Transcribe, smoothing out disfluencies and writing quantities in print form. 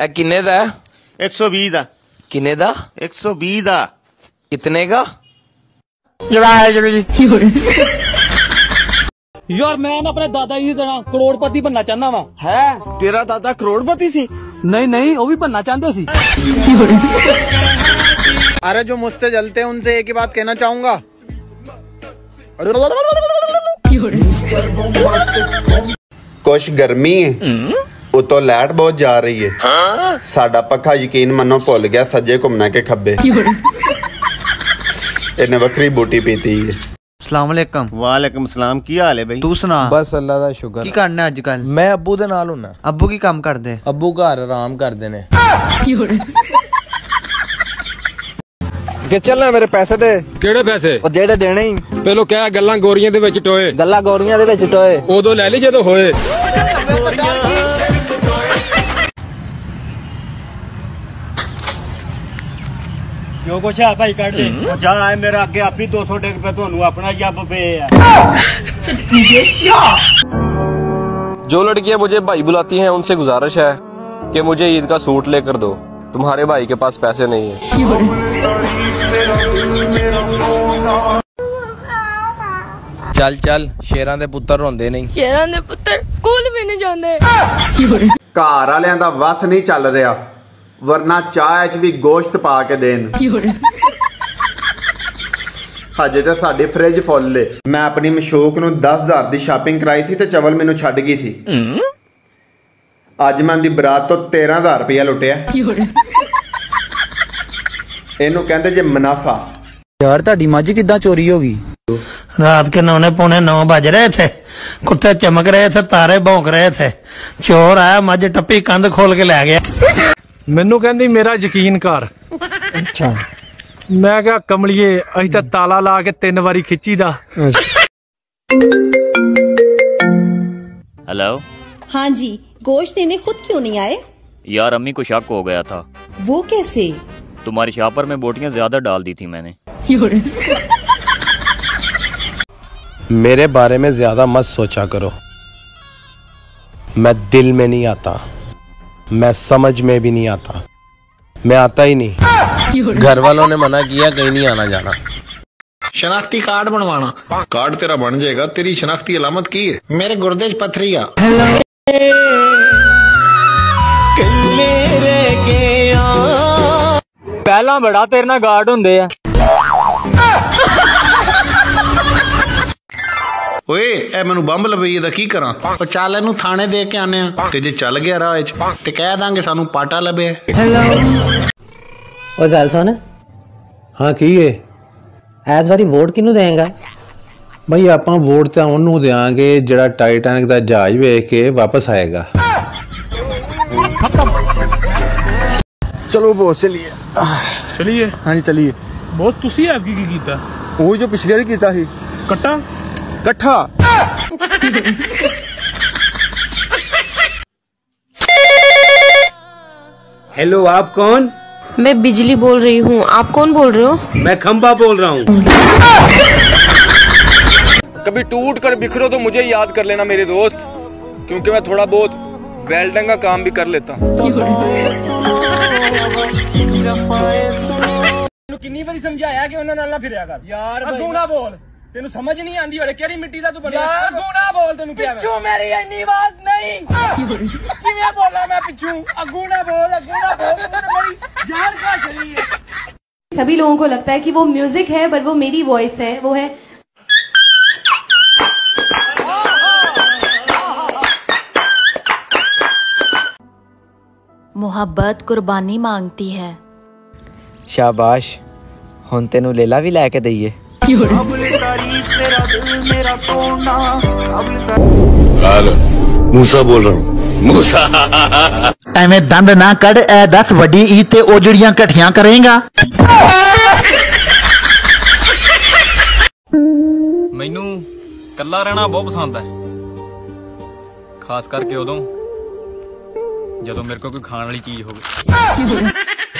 किन्ने दा है? 120 दा। किन्ने दा? 120 दा। कितने का? यार मैं ना अपने दादा जी की तरह करोड़पति बनना चाहना वा। है तेरा दादा करोड़पति सी? नहीं नहीं, वो भी बनना चाहते सी। अरे जो मुझसे जलते हैं उनसे एक ही बात कहना चाहूंगा, कुछ गर्मी है उतो लाइट बहुत जा रही है। साडा पक्का यकीन मनो भुल गया सज्जे घूमना के खब्बे। इन्हें वक्री बूटी पीती है। अस्सलाम वालेकुम। वालेकुम सलाम। की हाल है भाई? तू सुना? बस अल्लाह दा शुक्र। की करना अजकल? मैं अब्बू दे नाल हुन्ना। अब्बू की काम करदे? अब्बू घर आराम करदे ने। कि चलना मेरे पैसे दे। ਕਿਹੜੇ ਪੈਸੇ? ਉਹ ਜਿਹੜੇ ਦੇਣੇ ਹੀ। ਪਹਿਲੋਂ ਕਹਿ ਗੱਲਾਂ ਗੋਰੀਆਂ ਦੇ ਵਿੱਚ ਟੋਏ। ਗੱਲਾਂ ਗੋਰੀਆਂ ਦੇ ਵਿੱਚ ਟੋਏ। ਉਦੋਂ ਲੈ ਲਈ ਜਦੋਂ ਹੋਏ। जो कुछ है भाई काट दे। जा है मेरा अगे आप ही 200 डिग पे ਤੁਹਾਨੂੰ अपना जब पे है। जो लड़कियां मुझे भाई बुलाती हैं उनसे गुजारिश है कि मुझे ईद का सूट लेकर दो, तुम्हारे भाई के पास पैसे नहीं है। चल चल शेरां दे पुत्तर रोंदे नहीं। शेरां दे पुत्तर स्कूल भी नहीं जांदे। घर वालियां दा वस नहीं चल रहा, वरना चाह च भी गोश्त पा के देन। हजे तो साडी फ्रिज फुल है। मैं अपनी मशूक नूं 10,000 दी शॉपिंग कराई थी ते चवल मैनू छड्ड गई थी। अज मैं उनकी बरात तो 13,000 रुपया लुटिया। इनू कहंदे जे मुनाफा। यार ताड़ी मझ किद्दां चोरी हो गई? रात के 9:45 बज रहे थे, कुत्ते चमक रहे थे, तारे भौंक रहे थे, चोर आया, मझ टप्पी कंध खोल के लै गया। ਮੈਨੂੰ ਕਹਿੰਦੀ ਮੇਰਾ ਯਕੀਨ ਕਰ। अच्छा ਮੈਂ ਕਿਹਾ ਕਮਲੀਏ ਅਸੀਂ ਤਾਂ ਤਾਲਾ ਲਾ ਕੇ 3 ਵਾਰੀ ਖਿੱਚੀ ਦਾ। हेलो। हाँ जी, गोश्त देने खुद क्यों नहीं आए? यार अम्मी को शक हो गया था। वो कैसे? तुम्हारी शापर में बोटियां ज्यादा डाल दी थी मैंने। मेरे बारे में ज्यादा मत सोचा करो, मैं दिल में नहीं आता, मैं समझ में भी नहीं आता, मैं आता ही नहीं। घर वालों ने मना किया कहीं नहीं आना जाना। शनाख्ती कार्ड बनवाना। कार्ड तेरा बन जाएगा, तेरी शनाख्ती अलामत की है? मेरे गुर्दे च पत्थरी आ। पहला बड़ा तेरे नाल गार्ड हुंदे आ। ओए ए मैनू बंब लबई दा की करा? ओ चल इनू थाने दे के आने आ ते जे चल गया राह च ते कह दांगे सानू पाटा लबे। हेलो ओ गल सुन। हाँ की है? ਐਸ ਵਾਰੀ ਵੋਟ ਕਿਹਨੂੰ ਦੇਂਗਾ? भाई ਆਪਾਂ ਵੋਟ ਤਾਂ ਉਹਨੂੰ ਦੇਾਂਗੇ ਜਿਹੜਾ ਟਾਈਟੈਨਿਕ ਦਾ ਜਹਾਜ਼ ਵੇਖ ਕੇ ਵਾਪਸ ਆਏਗਾ। चलो बॉस चलिए। चलिए। हाँ जी चलिए। ਬਹੁਤ ਤੁਸੀਂ ਆਪ ਕੀ ਕੀਤਾ? ਉਹ ਜੋ ਪਿਛਲੇ ਵਾਰੀ ਕੀਤਾ ਸੀ ਕੱਟਾ ਇਕੱਠਾ। हेलो, आप कौन? मैं बिजली बोल रही हूँ। आप कौन बोल रहे हो? मैं खंबा बोल रहा हूँ। कभी टूट कर बिखरो तो मुझे याद कर लेना मेरे दोस्त, क्योंकि मैं थोड़ा बहुत वेल्डिंग का काम भी कर लेता हूँ। कितनी बारी समझाया कि उन्होंने ना फिर यार अगू ना बोल, तेन समझ नहीं आती होरे केड़ी मिट्टी दा तू बनया। अगू ना बोल, तेन पिछू मेरी इतनी आवाज नहीं। किवें बोला मैं पिछू? अगू ना बोल, अगू ना बोल, मेरी जान का चली है। सभी लोगों को लगता है कि वो म्यूजिक है, पर वो मेरी वॉइस है। वो है मोहब्बत कुर्बानी मांगती है। शाबाश, हुण तेनू लेला भी लैके दईए। मूसा बोल रहा हूँ। मूसा एवें दंद ना कड़। ए 10 वड्डी ईद ते ओ जड़ियां कठियां करेगा। मैनू कल्ला रहना बहुत पसंद है, खास करके उदों जदों मेरे को कोई खाने वाली चीज होवे।